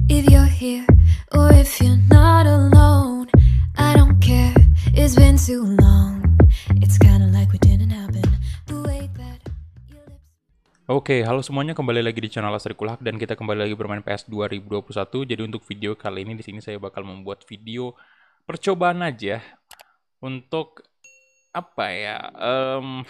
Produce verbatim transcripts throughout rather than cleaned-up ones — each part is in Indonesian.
if you're here or if you're not alone. I don't care, it's been too long. It's kinda like we didn't happen. The way that your lips... Oke, halo semuanya, kembali lagi di channel Lastri Kulhak dan kita kembali lagi bermain P S dua ribu dua puluh satu. Jadi untuk video kali ini di sini saya bakal membuat video percobaan aja untuk apa ya? Um,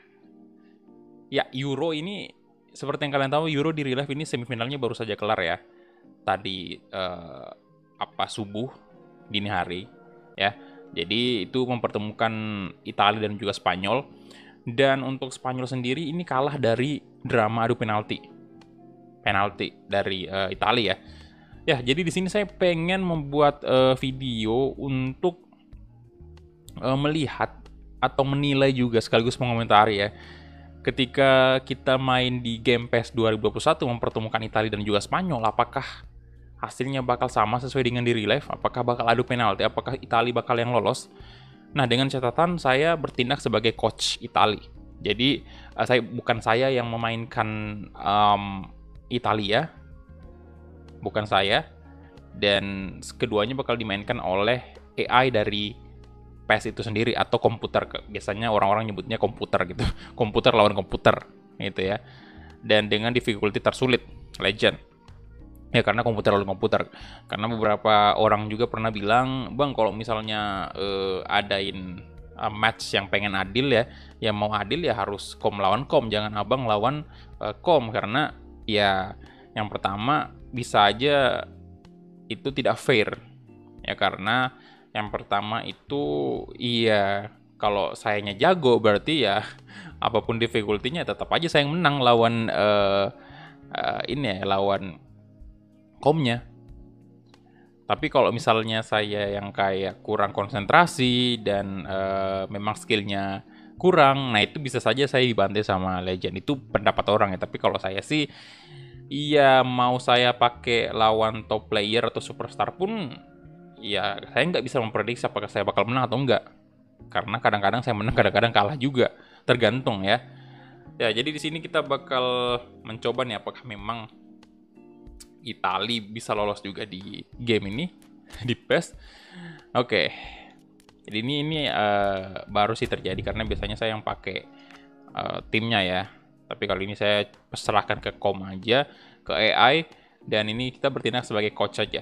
ya Euro ini seperti yang kalian tahu, Euro di real life ini semifinalnya baru saja kelar ya. Tadi uh, apa subuh dini hari ya. Jadi itu mempertemukan Italia dan juga Spanyol. Dan untuk Spanyol sendiri ini kalah dari drama adu penalti. Penalti dari uh, Italia ya. Ya, jadi di sini saya pengen membuat uh, video untuk uh, melihat atau menilai juga sekaligus mengomentari ya. Ketika kita main di game P S dua ribu dua puluh satu mempertemukan Italia dan juga Spanyol, apakah hasilnya bakal sama sesuai dengan di real life? Apakah bakal adu penalti? Apakah Italia bakal yang lolos? Nah, dengan catatan saya bertindak sebagai coach Italia. Jadi, uh, saya bukan saya yang memainkan um, Italia, bukan saya. Dan keduanya bakal dimainkan oleh A I dari P E S itu sendiri atau komputer. Biasanya orang-orang nyebutnya komputer gitu. Komputer lawan komputer gitu ya. Dan dengan difficulty tersulit, legend. Ya karena komputer lawan komputer. Karena beberapa orang juga pernah bilang, "Bang, kalau misalnya uh, adain uh, match yang pengen adil ya, yang mau adil ya harus kom lawan kom, jangan abang lawan uh, kom." Karena ya yang pertama bisa aja itu tidak fair. Ya karena yang pertama itu iya kalau sayanya jago berarti ya apapun difficulty-nya tetap aja saya yang menang lawan uh, uh, ini ya lawan komnya. Tapi kalau misalnya saya yang kayak kurang konsentrasi dan uh, memang skillnya kurang, nah itu bisa saja saya dibantai sama legend. Itu pendapat orang ya. Tapi kalau saya sih, iya mau saya pakai lawan top player atau superstar pun, ya saya nggak bisa memprediksi apakah saya bakal menang atau enggak. Karena kadang-kadang saya menang, kadang-kadang kalah juga. Tergantung ya. Ya jadi di sini kita bakal mencoba nih apakah memang Italia bisa lolos juga di game ini di P E S. Oke. Jadi ini ini uh, baru sih terjadi karena biasanya saya yang pakai uh, timnya ya. Tapi kali ini saya serahkan ke kom aja, ke A I, dan ini kita bertindak sebagai coach aja.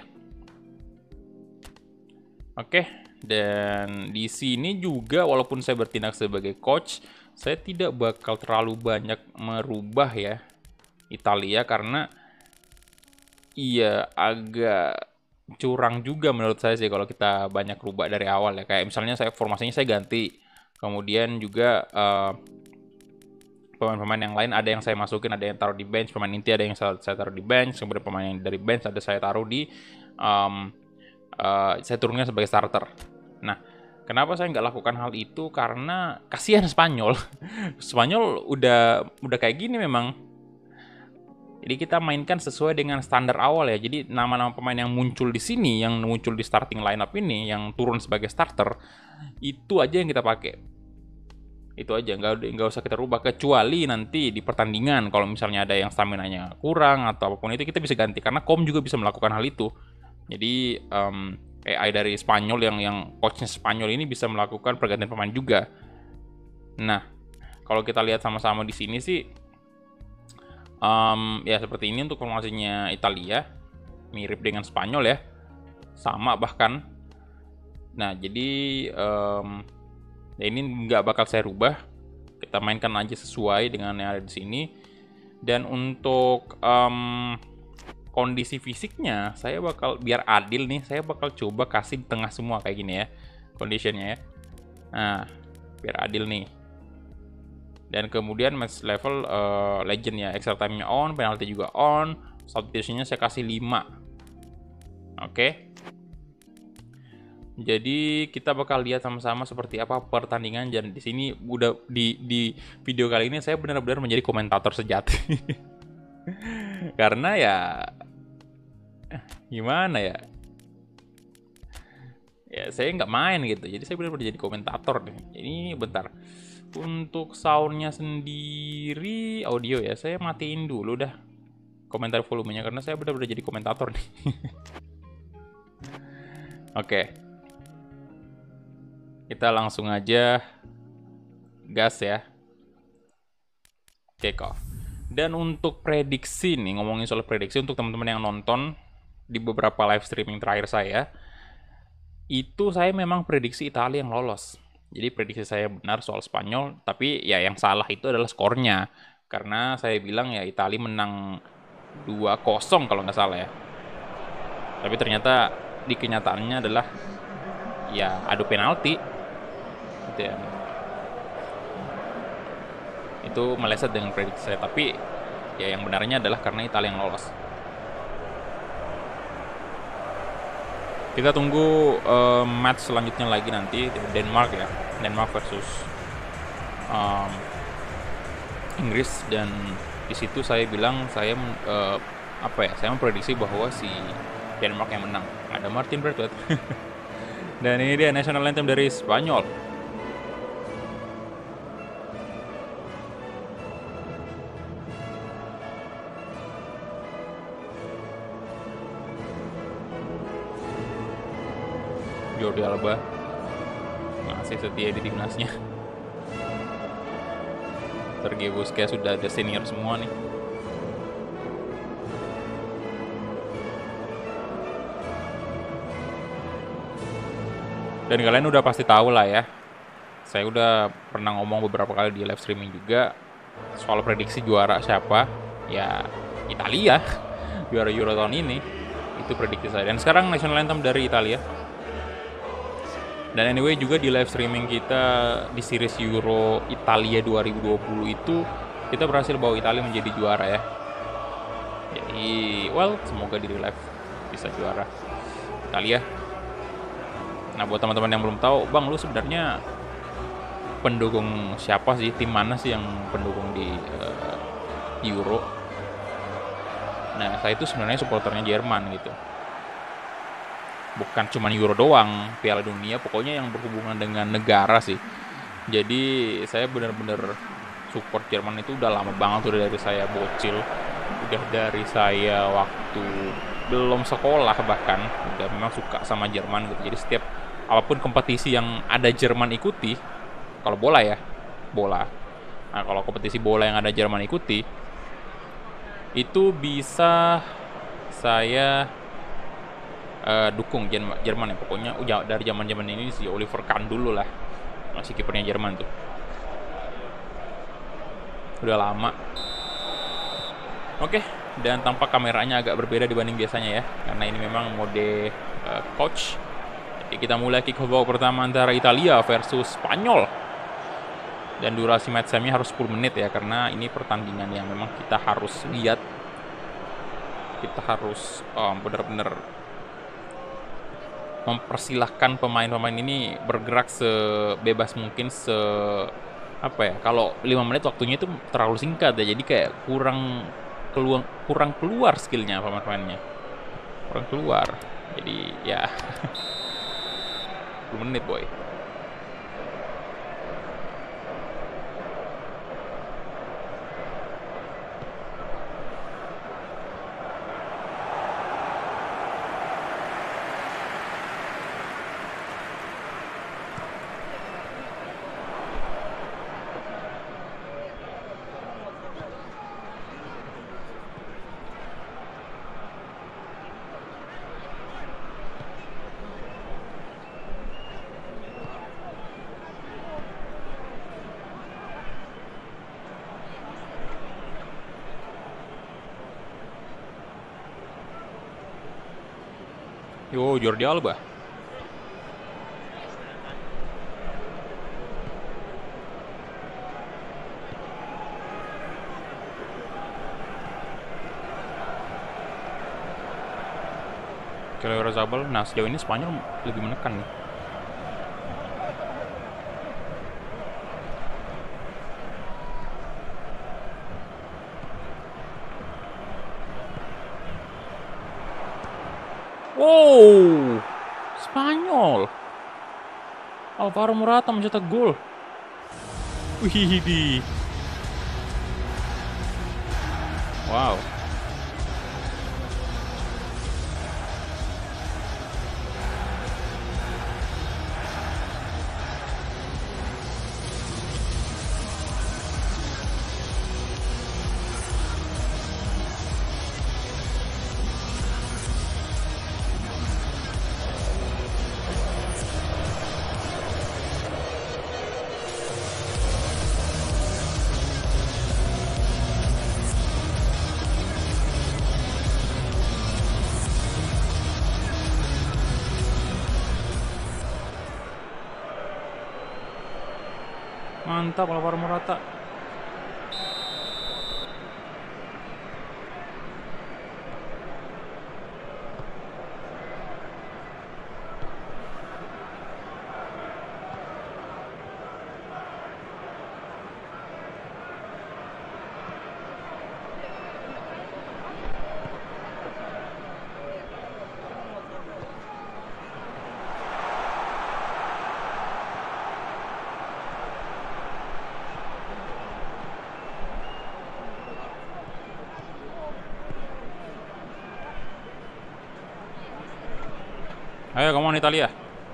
Oke, dan di sini juga walaupun saya bertindak sebagai coach, saya tidak bakal terlalu banyak merubah ya Italia karena iya, agak curang juga menurut saya sih kalau kita banyak rubah dari awal ya. Kayak misalnya saya formasinya saya ganti. Kemudian juga uh, pemain-pemain yang lain ada yang saya masukin, ada yang taruh di bench. Pemain inti ada yang saya, saya taruh di bench. Kemudian pemain yang dari bench ada saya taruh di... Um, uh, saya turunnya sebagai starter. Nah, kenapa saya nggak lakukan hal itu? Karena kasihan Spanyol. Spanyol udah udah kayak gini memang. Jadi kita mainkan sesuai dengan standar awal ya. Jadi nama-nama pemain yang muncul di sini, yang muncul di starting lineup ini, yang turun sebagai starter, itu aja yang kita pakai. Itu aja, nggak nggak usah kita rubah kecuali nanti di pertandingan kalau misalnya ada yang stamina-nya kurang atau apapun itu kita bisa ganti karena kom juga bisa melakukan hal itu. Jadi um, A I dari Spanyol yang yang coachnya Spanyol ini bisa melakukan pergantian pemain juga. Nah, kalau kita lihat sama-sama di sini sih. Um, ya seperti ini untuk formasinya Italia, mirip dengan Spanyol ya, sama bahkan. Nah jadi um, ya ini nggak bakal saya rubah, kita mainkan aja sesuai dengan yang ada di sini. Dan untuk um, kondisi fisiknya, saya bakal biar adil nih, saya bakal coba kasih di tengah semua kayak gini ya, conditionnya ya. Nah biar adil nih. Dan kemudian match level uh, legend ya, extra time-nya on, penalti juga on, substitution-nya saya kasih lima. Oke. Jadi kita bakal lihat sama-sama seperti apa pertandingan, dan di sini udah di di video kali ini saya benar-benar menjadi komentator sejati. Karena ya gimana ya? Ya saya nggak main gitu. Jadi saya benar-benar jadi komentator nih. Ini bentar. Untuk soundnya sendiri audio ya, saya matiin dulu dah. komentar volumenya karena saya benar-benar jadi komentator nih. Oke. Kita langsung aja gas ya. Kick off. Dan untuk prediksi nih, ngomongin soal prediksi untuk teman-teman yang nonton di beberapa live streaming terakhir saya, itu saya memang prediksi Italia yang lolos. Jadi prediksi saya benar soal Spanyol, tapi ya yang salah itu adalah skornya. Karena saya bilang ya Italia menang dua kosong kalau nggak salah ya. Tapi ternyata di kenyataannya adalah ya adu penalti. Gitu ya. Itu meleset dengan prediksi saya, tapi ya yang benarnya adalah karena Italia yang lolos. Kita tunggu uh, match selanjutnya lagi nanti Denmark ya, Denmark versus um, Inggris, dan di situ saya bilang saya uh, apa ya, saya memprediksi bahwa si Denmark yang menang. Ada Martin Braithwaite. Dan ini dia national anthem dari Spanyol. Jordi Alba masih setia di timnasnya. Sergei Busquets sudah ada senior semua nih. Dan kalian udah pasti tahu lah ya, saya udah pernah ngomong beberapa kali di live streaming juga soal prediksi juara siapa. Ya Italia, juara Euro tahun ini. Itu prediksi saya. Dan sekarang national anthem dari Italia. Dan anyway juga di live streaming kita di series Euro Italia dua ribu dua puluh itu kita berhasil bawa Italia menjadi juara ya. Jadi well, semoga di live bisa juara Italia. Nah buat teman-teman yang belum tahu, Bang lu sebenarnya pendukung siapa sih? Tim mana sih yang pendukung di uh, Euro? Nah saya itu sebenarnya supporternya Jerman gitu. Bukan cuma Euro doang, Piala Dunia, pokoknya yang berhubungan dengan negara sih. Jadi saya benar-benar support Jerman itu udah lama banget, udah dari saya bocil, udah dari saya waktu belum sekolah bahkan, udah memang suka sama Jerman gitu. Jadi setiap apapun kompetisi yang ada Jerman ikuti, kalau bola ya, bola. Nah kalau kompetisi bola yang ada Jerman ikuti, itu bisa saya Uh, dukung Jerman ya, pokoknya udah dari zaman-zaman ini si Oliver Kahn dulu lah, masih kipernya Jerman tuh, udah lama. Oke, okay. Dan tampak kameranya agak berbeda dibanding biasanya ya, karena ini memang mode uh, coach. Jadi kita mulai kick off babak pertama antara Italia versus Spanyol, dan durasi match semi harus sepuluh menit ya, karena ini pertandingan yang memang kita harus lihat, kita harus um, benar-benar mempersilahkan pemain-pemain ini bergerak sebebas mungkin, se apa ya, kalau lima menit waktunya itu terlalu singkat ya, jadi kayak kurang keluar kurang keluar skillnya pemain-pemainnya, kurang keluar, jadi ya sepuluh menit boy. Yo, Jordi Alba. Keylor Zabal. Nah, sejauh ini Spanyol lebih menekan nih. Wow, Spanyol. Alvaro Morata mencetak gol. Wih, wow. Mantap Alvaro Morata. Ayo, come on Italia.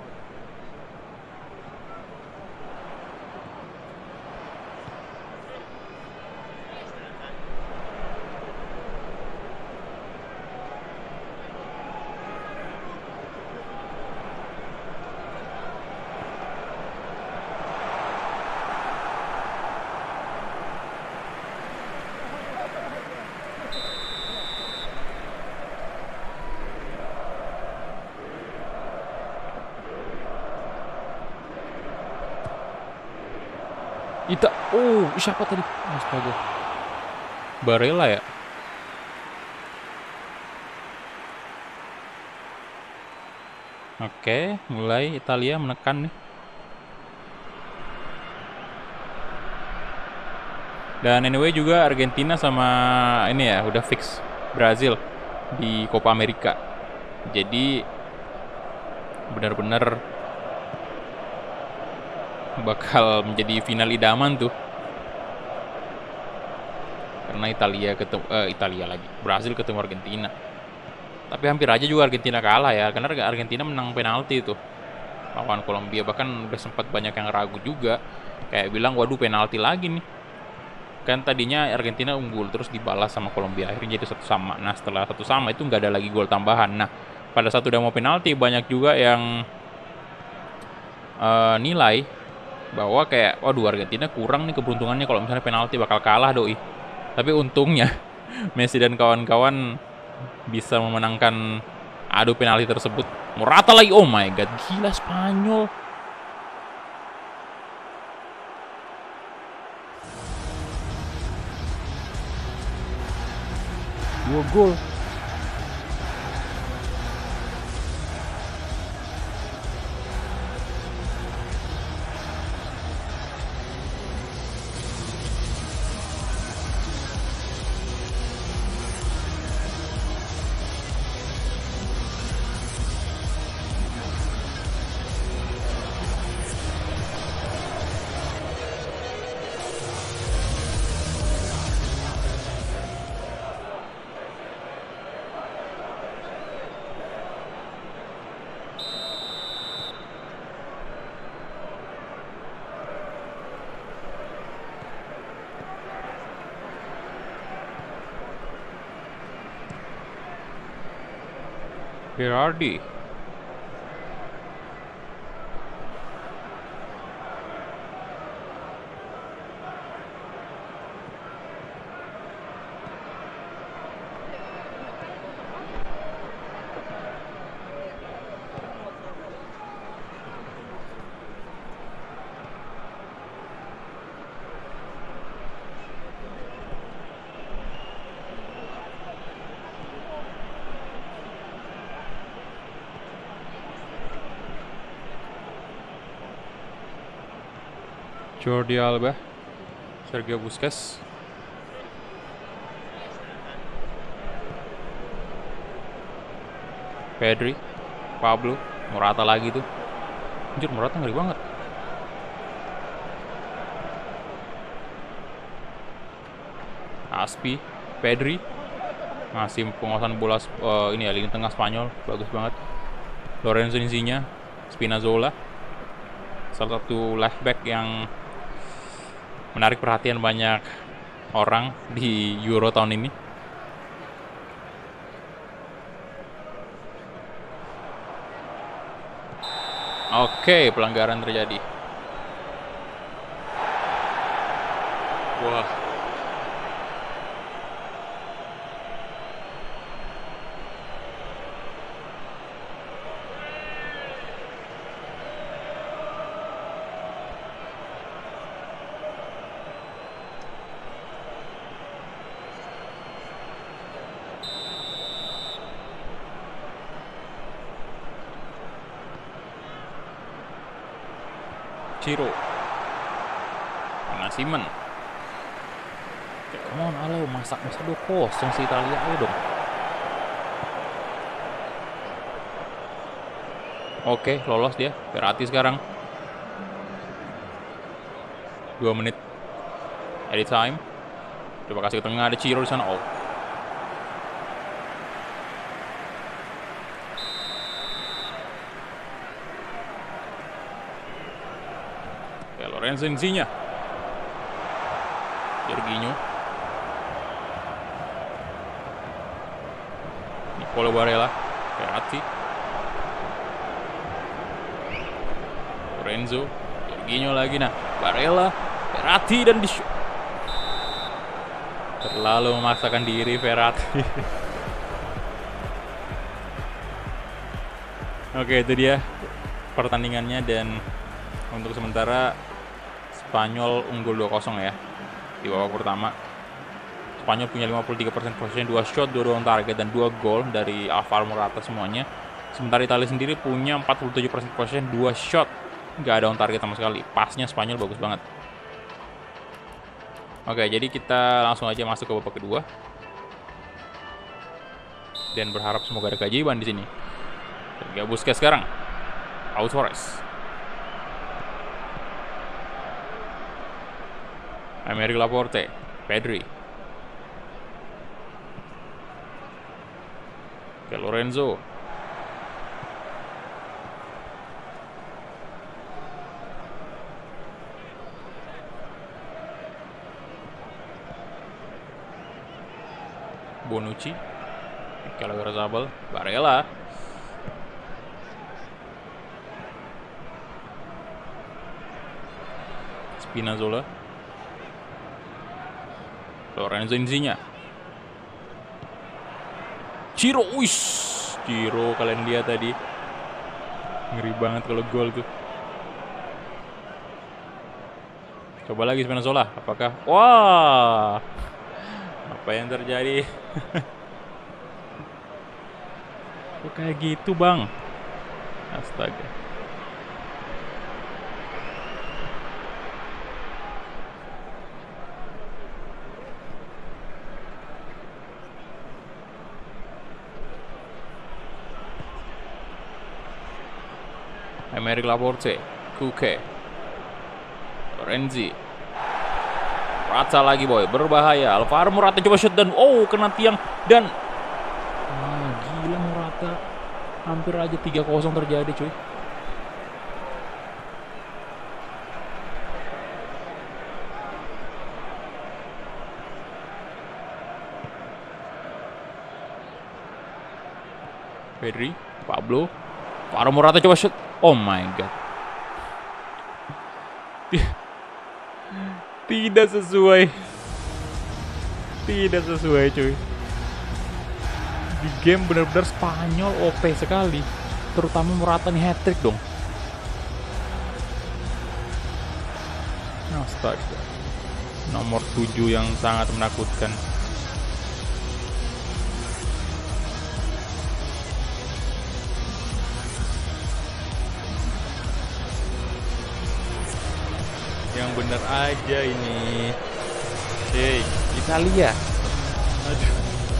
Ita, oh siapa tadi? Astaga, Barella ya? Oke, mulai Italia menekan nih. Dan anyway juga Argentina sama ini ya udah fix Brazil di Copa America. Jadi benar-benar bakal menjadi final idaman tuh. Karena Italia ketemu eh, Italia lagi, Brazil ketemu Argentina. Tapi hampir aja juga Argentina kalah ya, karena Argentina menang penalti tuh lawan Kolombia. Bahkan udah sempat banyak yang ragu juga, kayak bilang waduh penalti lagi nih. Kan tadinya Argentina unggul terus dibalas sama Kolombia, akhirnya jadi satu sama. Nah setelah satu sama itu nggak ada lagi gol tambahan. Nah pada saat udah mau penalti banyak juga yang uh, nilai bahwa kayak waduh Argentina kurang nih keberuntungannya kalau misalnya penalti bakal kalah doi. Tapi untungnya Messi dan kawan-kawan bisa memenangkan adu penalti tersebut. Morata lagi, oh my god, gila Spanyol. Dua gol. Berardi. Jordi Alba, Sergio Busquets, Pedri, Pablo, Morata lagi tuh. Anjir, Morata ngeri banget. Aspi, Pedri, masih penguasaan bola uh, ini ya lini tengah Spanyol bagus banget. Lorenzo Insigne, Spinazzola, salah satu left back yang menarik perhatian banyak orang di Euro tahun ini. Oke, pelanggaran terjadi. Wah. Ciro. Nah, Simon. Oke, come on, halo, masak masa dua kosong si Italia, ayo dong. Oke, lolos dia. Verratti sekarang. Dua menit. Edit time. Coba kasih ke tengah, ada Ciro di sana. Oh. Oke, Lorenzo Insigne. Jorginho. Nicolo Barella. Verratti. Lorenzo. Jorginho lagi, nah. Barella. Verratti dan di terlalu memaksakan diri Verratti. Oke, itu dia pertandingannya, dan untuk sementara Spanyol unggul dua kosong ya di babak pertama. Spanyol punya lima puluh tiga persen possession, dua shot, dua on target, dan dua gol dari Alvaro Morata semuanya. Sementara Italia sendiri punya empat puluh tujuh persen possession, dua shot, nggak ada on target sama sekali. Pasnya Spanyol bagus banget. Oke, jadi kita langsung aja masuk ke babak kedua. Dan berharap semoga ada keajaiban di sini. Sergio Busquets sekarang. Pau Torres. Aymeric Laporte. Pedri. Oke, Lorenzo. Bonucci, Zabal, Barella, Spinazzola, Lorenzo Insigne, Ciro, wish, Ciro kalian lihat tadi, ngeri banget kalau gol tuh. Coba lagi Spinazzola, apakah? Wah, apa yang terjadi? Kok kayak gitu bang? Astaga. Aymeric Laporte, Kuke, Lorenzi, Morata lagi boy, berbahaya. Alvaro Morata coba shoot dan oh kena tiang dan wah, gila Morata, hampir aja tiga kosong terjadi cuy. Pedri, Pablo, Alvaro Morata coba shoot. Oh my god. Tidak sesuai. Tidak sesuai cuy. Di game benar-benar Spanyol O P sekali. Terutama Morata nih hat-trick dong. Astaga. Nomor tujuh yang sangat menakutkan. Yang bener aja ini. Hey, Italia. Aduh.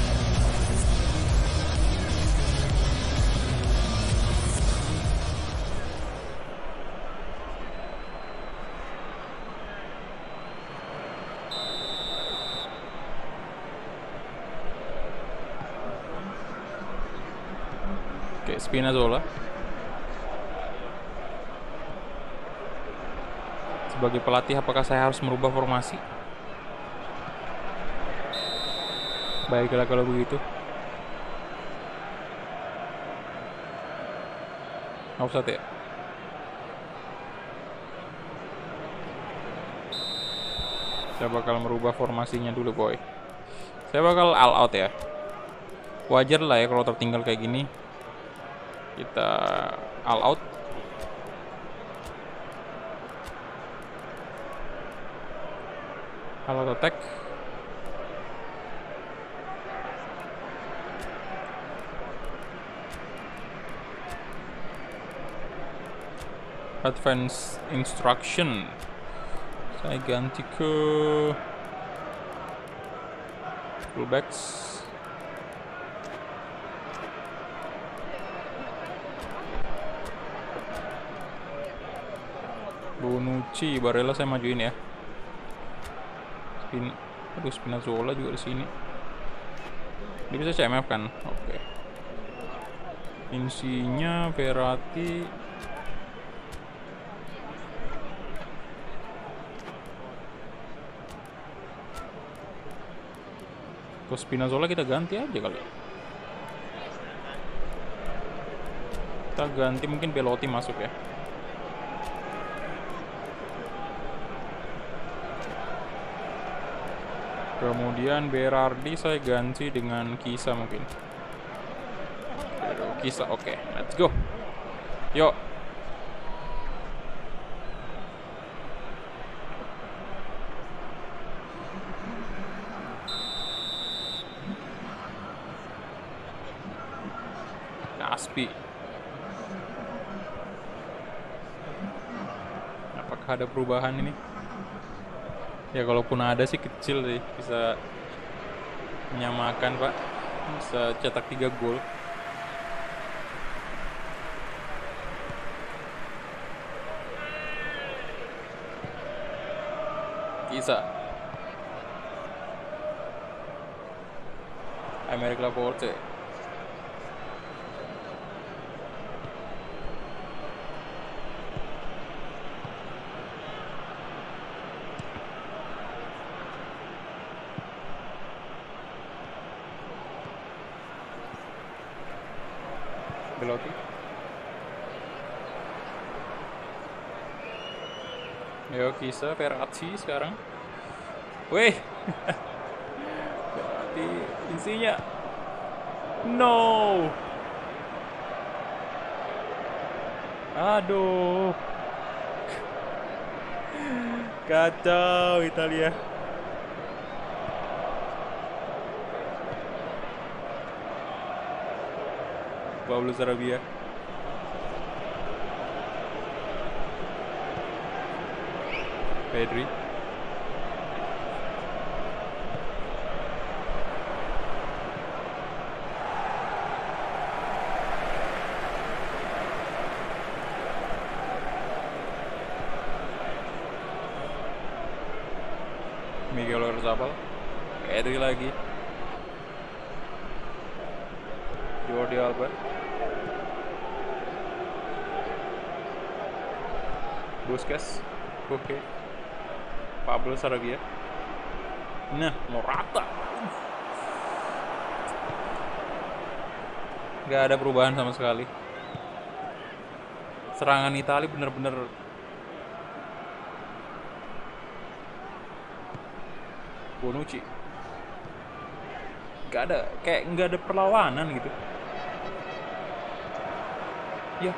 Oke, Spinazzola. Sebagai pelatih, apakah saya harus merubah formasi? Baiklah kalau begitu. Offside ya? Saya bakal merubah formasinya dulu boy. Saya bakal all out ya. Wajar lah ya kalau tertinggal kayak gini. Kita all out. All out attack. Advance instruction. Saya ganti ke fullbacks. Bonucci, Barella saya majuin ya. Spin, aduh Spinazzola juga di sini. Dia bisa C M F kan? Oke. Okay. Insinya Verratti. Ke Spinazzola kita ganti aja kali. Kita ganti mungkin Belotti masuk ya. Kemudian Berardi saya ganti dengan Kisa mungkin. Kisa, oke, okay. Let's go. Yuk. Kaspi. Apakah ada perubahan ini? Ya kalaupun ada sih kecil sih, bisa menyamakan Pak, bisa cetak tiga gol. Bisa. Aymeric Laporte. Belotti. Yo, Kisa, Verratti sekarang. Weh. Verratti isinya. No. Aduh. Kacau Italia. Pablo Sarabia. Pedri. Miguel Oyarzabal. Pedri lagi. Jordi Alba. Busquets, oke, okay. Pablo Sarabia. Nah, Morata. Gak ada perubahan sama sekali. Serangan Italia bener-bener Bonucci. Gak ada, kayak nggak ada perlawanan gitu. Ya.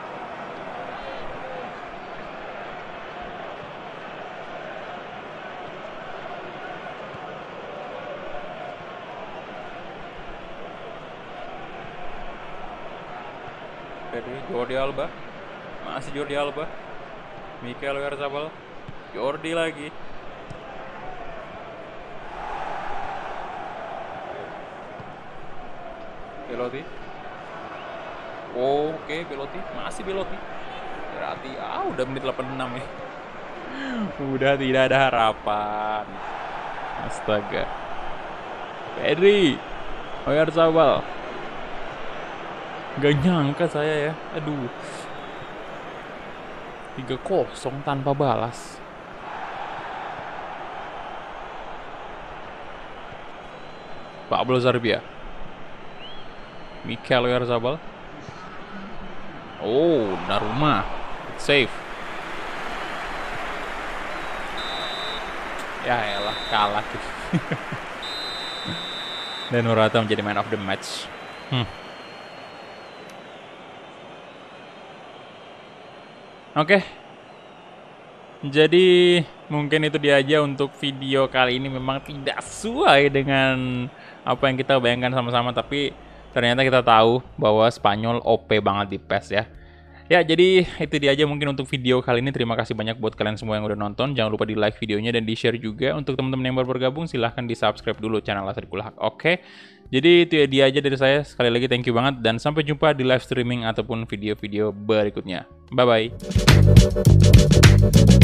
Jordi Alba, masih Jordi Alba, Miguel Oyarzabal, Jordi lagi, Belotti, oh, oke okay, Belotti, masih Belotti, berarti ah udah menit delapan puluh enam ya, udah tidak ada harapan, astaga, Pedri, Oyarzabal. Gak nyangka saya ya. Aduh. tiga kosong tanpa balas. Pablo Sarabia. Miguel Oyarzabal. Oh, Donnarumma. Save. Ya elah, kalah tuh. Dan Morata menjadi man of the match. Hmm. Oke, okay. Jadi mungkin itu dia aja untuk video kali ini. Memang tidak sesuai dengan apa yang kita bayangkan sama-sama, tapi ternyata kita tahu bahwa Spanyol O P banget di P E S ya. Ya, jadi itu dia aja mungkin untuk video kali ini. Terima kasih banyak buat kalian semua yang udah nonton. Jangan lupa di like videonya dan di share juga. Untuk teman-teman yang baru bergabung, silahkan di subscribe dulu channel Laserikul Haq. Oke, jadi itu dia aja dari saya. Sekali lagi thank you banget dan sampai jumpa di live streaming ataupun video-video berikutnya. Bye-bye.